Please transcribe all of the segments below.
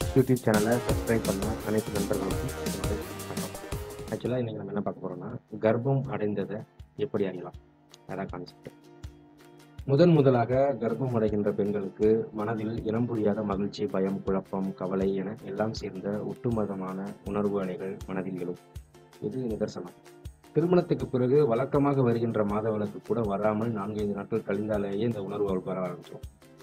YouTube சேனலை subscribe பண்ண அனைத்து நண்பர்களுக்கும் என்னுடைய வணக்கம். ஆக்சுவலாக இன்றைக்கி நம்ம என்ன பார்க்க போகிறோம்னா, கர்ப்பம் அடைந்ததை எப்படி அறியலாம், அதான் கான்செப்ட். முதலாக கர்ப்பம் அடைகின்ற பெண்களுக்கு மனதில் இனம் புரியாத மகிழ்ச்சி, பயம், குழப்பம், கவலை என எல்லாம் சேர்ந்த ஒட்டுமொத்தமான உணர்வு அலைகள் மனதில் எழும். இது நிதர்சனம். திருமணத்துக்கு பிறகு வழக்கமாக வருகின்ற மாதவிலக்கு கூட வராமல் 4-5 நாட்கள் கழிந்தாலேயே இந்த உணர்வுகள் வர ஆரம்பிச்சிடும்.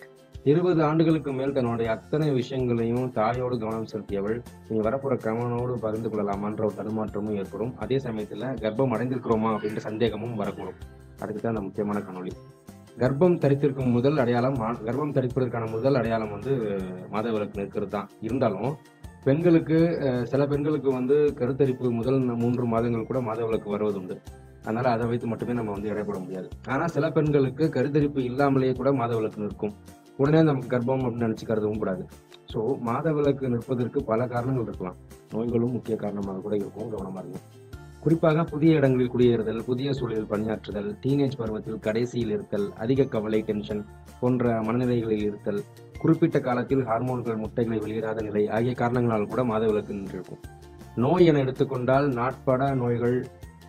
20 ஆண்டுகளுக்கு மேல் தன்னுடைய அத்தனை விஷயங்களையும் தாயோடு கவனம் செலுத்தியவள் நீ வரப்புற கவனோடு பகிர்ந்து கொள்ளலாமான்ற ஒரு தடுமாற்றமும் ஏற்படும். அதே சமயத்தில் கர்ப்பம் அடைந்திருக்கிறோமா அப்படின்ற சந்தேகமும் வரக்கூடும். அதுக்கு தான் அந்த முக்கியமான காணொலி. கர்ப்பம் தரித்திருக்கும் முதல் அடையாளம், கர்ப்பம் தரிப்பதற்கான முதல் அடையாளம் மாதவிலக்கு நிற்கிறது தான். இருந்தாலும் பெண்களுக்கு சில பெண்களுக்கு கருத்தரிப்பு முதல் 3 மாதங்கள் கூட மாதவிலக்கு வருவது உண்டு. அதனால அதை வைத்து மட்டுமே நம்ம எடைபட முடியாது. ஆனால் சில பெண்களுக்கு கருத்தரிப்பு இல்லாமலேயே கூட மாதவிலக்கு நிற்கும். உடனே நமக்கு கர்ப்பம் அப்படின்னு நினச்சிக்கிறதும் கூடாது. ஸோ மாதவிலக்கு நிற்பதற்கு பல காரணங்கள் இருக்கலாம். நோய்களும் முக்கிய காரணமாக கூட இருக்கும். கவனமாக இருக்கும். குறிப்பாக புதிய இடங்களில் குடியேறுதல், புதிய சூழலில் பணியாற்றுதல், டீனேஜ் பருவத்தில் கடைசியில் இருத்தல், அதிக கவலை, டென்ஷன் போன்ற மனநிலைகளில் இருத்தல், குறிப்பிட்ட காலத்தில் ஹார்மோன்கள் முட்டைகளை வெளியிடாத நிலை ஆகிய காரணங்களால் கூட மாதவிலக்கு நின்றிருக்கும். நோய் என எடுத்துக்கொண்டால் நாட்பட நோய்கள்,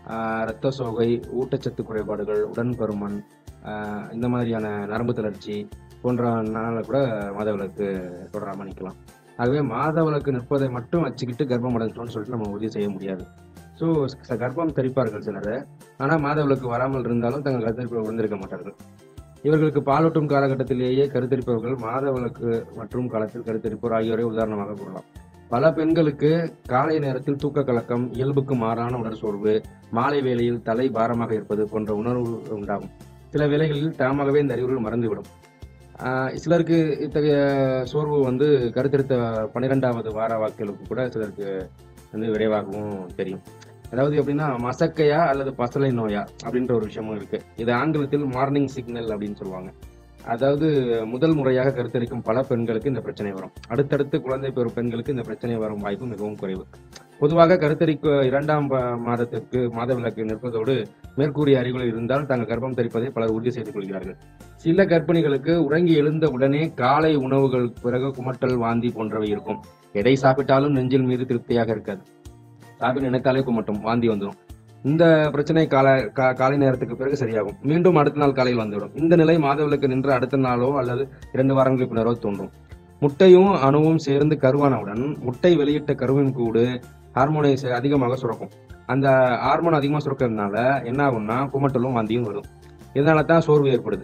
இரத்த சோகை, ஊட்டச்சத்து குறைபாடுகள், உடன்பருமன், இந்த மாதிரியான நரம்பு தளர்ச்சி போன்ற நாள கூட மாதவிலக்கு தொடராமல் நிற்கலாம். ஆகவே மாதவிலக்கு நிற்பதை மட்டும் வச்சுக்கிட்டு கர்ப்பம் அடைஞ்சிட்டோம்னு சொல்லிட்டு நம்ம உறுதி செய்ய முடியாது. ஸோ கர்ப்பம் தரிப்பார்கள் சிலர். ஆனால் மாதவிலக்கு வராமல் இருந்தாலும் தங்கள் கருத்தரிப்பை உணர்ந்திருக்க மாட்டார்கள். இவர்களுக்கு பாலூட்டும் காலகட்டத்திலேயே கருத்தரிப்பவர்கள் மாதவிலக்கு மற்றும் காலத்தில் கருத்தரிப்போர் ஆகியோரை உதாரணமாக கூறலாம். பல பெண்களுக்கு காலை நேரத்தில் தூக்க கலக்கம், இயல்புக்கு மாறான உடற் சோர்வு, மாலை வேளையில் தலை பாரமாக இருப்பது போன்ற உணர்வு உண்டாகும். சில வேளைகளில் தாமாகவே இந்த அறிகுறிகள் மறந்துவிடும். சிலருக்கு இத்தகைய சோர்வு கருத்தரித்த 12வது வார வாக்கிலுக்கு கூட சிலருக்கு விரைவாகவும் தெரியும். அதாவது எப்படின்னா, மசக்கையா அல்லது பசலை நோயா அப்படின்ற ஒரு விஷயமும் இருக்கு. இது ஆங்கிலத்தில் மார்னிங் சிக்னல் அப்படின்னு சொல்லுவாங்க. அதாவது முதல் முறையாக கருத்தரிக்கும் பல பெண்களுக்கு இந்த பிரச்சனை வரும். அடுத்தடுத்து குழந்தை பெறும் பெண்களுக்கு இந்த பிரச்சனை வரும் வாய்ப்பு மிகவும் குறைவு. பொதுவாக கருத்தரிக்க 2ஆம் மாதத்திற்கு மாதவிலக்கு நிற்பதோடு மேற்கூறிய அறிகுறிகள் இருந்தால் தாங்கள் கர்ப்பம் தரிப்பதை பலர் உறுதி செய்து கொள்கிறார்கள். சில கர்ப்பிணிகளுக்கு உறங்கி எழுந்த உடனே காலை உணவுகள் பிறகு குமட்டல், வாந்தி போன்றவை இருக்கும். எதை சாப்பிட்டாலும் நெஞ்சில் மீது திருப்தியாக இருக்காது. சாப்பிட நினைத்தாலே குமட்டும், வாந்தி வந்துடும். இந்த பிரச்சனை காலை நேரத்துக்கு பிறகு சரியாகும். மீண்டும் அடுத்த நாள் காலையில் வந்துவிடும். இந்த நிலை மாதவிலக்கு நின்று அடுத்த நாளோ அல்லது 2 வாரங்களுக்கு பின்னரோ தோன்றும். முட்டையும் அணுவும் சேர்ந்து கருவானவுடன் முட்டை வெளியிட்ட கருவின் கூடு ஹார்மோனை அதிகமாக சுரக்கும். அந்த ஹார்மோன் அதிகமாக சுரக்கிறதுனால என்ன ஆகும்னா குமட்டலும் வாந்தியும் வரும். இதனால தான் சோர்வு ஏற்படுது.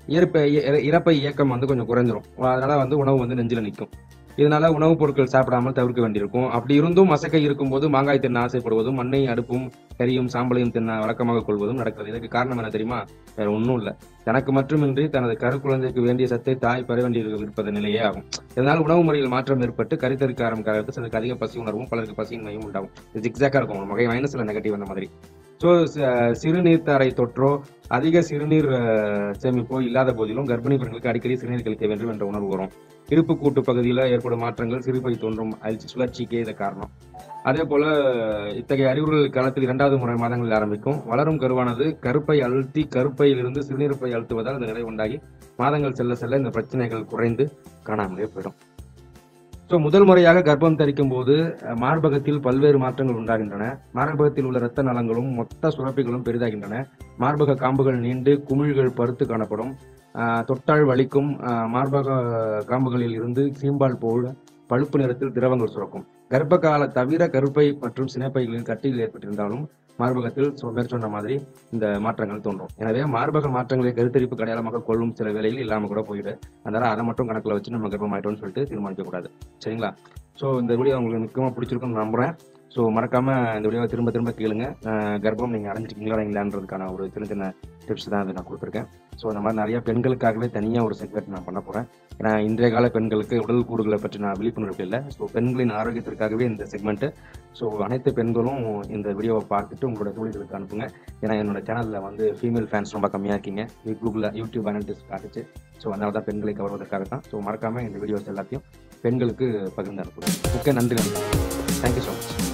இறப்பை இயக்கம் கொஞ்சம் குறைஞ்சிரும். அதனால உணவு நெஞ்சில நிற்கும். இதனால உணவுப் பொருட்கள் சாப்பிடாமல் தவிர்க்க வேண்டியிருக்கும். அப்படி இருந்தும் மசக்கை இருக்கும்போது மாங்காய் தின்ன ஆசைப்படுவதும், மண்ணை அடுப்பும் கரியும் சாம்பலையும் தின்ன வழக்கமாக கொள்வதும் நடக்கிறது. இதுக்கு காரணம் என்ன தெரியுமா? வேற ஒன்றும் இல்லை. தனக்கு மட்டுமின்றி தனது கருக்குழந்தைக்கு வேண்டிய சத்தை தாய் பெற வேண்டியிருப்பது நிலையே ஆகும். இதனால் உணவு முறையில் மாற்றம் ஏற்பட்டு கருத்தரிக்க ஆரம்பிக்கிறது. சிலருக்கு அதிக பசி உணர்வும், பலருக்கு பசியின்மையும் உண்டாகும். இது ஜிக்ஸாக்கா இருக்கும். வகை மைனஸ்ல நெகட்டிவ் அந்த மாதிரி. ஸோ சிறுநீர்த்தாரை தொற்றோ அதிக சிறுநீர் சேமிப்போ இல்லாத போதிலும் கர்ப்பிணி பெண்களுக்கு அடிக்கடி சிறுநீர் கழிக்க வேண்டும் என்ற உணர்வு வரும். இடுப்பு கூட்டு பகுதியில் ஏற்படும் மாற்றங்கள், சிறுபை தோன்றும் சுழற்சிக்கே இது காரணம். அதே போல இத்தகைய அறிகுறிகள் காலத்தில் 2வது முறை மாதங்களில் ஆரம்பிக்கும். வளரும் கருவானது கருப்பை அழுத்தி கருப்பையிலிருந்து சிறுநீர்ப்பை அழுத்துவதால் இந்த நிலை உண்டாகி மாதங்கள் செல்ல செல்ல இந்த பிரச்சனைகள் குறைந்து காணாமலே போயிடும். ஸோ முதல் முறையாக கர்ப்பம் தரிக்கும் போது மார்பகத்தில் பல்வேறு மாற்றங்கள் உண்டாகின்றன. மார்பகத்தில் உள்ள இரத்த நலங்களும் மொத்த சுரப்பிகளும் பெரிதாகின்றன. மார்பக காம்புகள் நீண்டு குமிழ்கள் பருத்து காணப்படும். தொட்டால் வலிக்கும். மார்பக காம்புகளில் இருந்து சீம்பால் போல் பழுப்பு நிறத்தில் திரவங்கள் சுரக்கும். கர்ப்ப கால தவிர கருப்பை மற்றும் சினைப்பைகளில் கட்டிகள் ஏற்பட்டிருந்தாலும் மார்பகத்தில் மேற்சொன்ன மாதிரி இந்த மாற்றங்கள் தோன்றும். எனவே மார்பக மாற்றங்களை கருத்தரிப்பு அடையாளமாக கொள்ளும் சில வேளையில் இல்லாமல் கூட போயிடு. அதனால அதை மட்டும் கணக்கில் வச்சு நம்ம கர்ப்பம் ஆயிட்டோம்னு சொல்லிட்டு தீர்மானிக்க கூடாது. சரிங்களா? ஸோ இந்த வீடியோ உங்களுக்கு முக்கியமாக பிடிச்சிருக்குன்னு நம்புறேன். ஸோ மறக்காம இந்த வீடியோவை திரும்ப திரும்ப கேளுங்க. கர்ப்பம் நீங்கள் அடைஞ்சிருக்கீங்களா இல்லைன்றதுக்கான ஒரு சின்ன சின்ன டிப்ஸ் தான் நான் கொடுத்துருக்கேன். ஸோ இந்த மாதிரி நிறைய பெண்களுக்காகவே தனியாக ஒரு செக்மெண்ட் நான் பண்ண போகிறேன். ஏன்னா இன்றைய கால பெண்களுக்கு உடல் கூறுகளை பற்றி நான் விழிப்புணர்வு இல்லை. ஸோ பெண்களின் ஆரோக்கியத்திற்காகவே இந்த செக்மெண்ட்டு. ஸோ அனைத்து பெண்களும் இந்த வீடியோவை பார்த்துட்டு உங்களோட தோழிகளுக்கு அனுப்புங்க. ஏன்னா என்னோட சேனலில் ஃபீமேல் ஃபேன்ஸ் ரொம்ப கம்மியாக இருக்கீங்க. YouTube analytics காட்டுச்சு. ஸோ அதனால தான் பெண்களை கவர்வதற்காக தான். ஸோ மறக்காமல் இந்த வீடியோஸ் எல்லாத்தையும் பெண்களுக்கு பகிர்ந்து அனுப்புங்க. ஓகே, நன்றி. Thank you so much.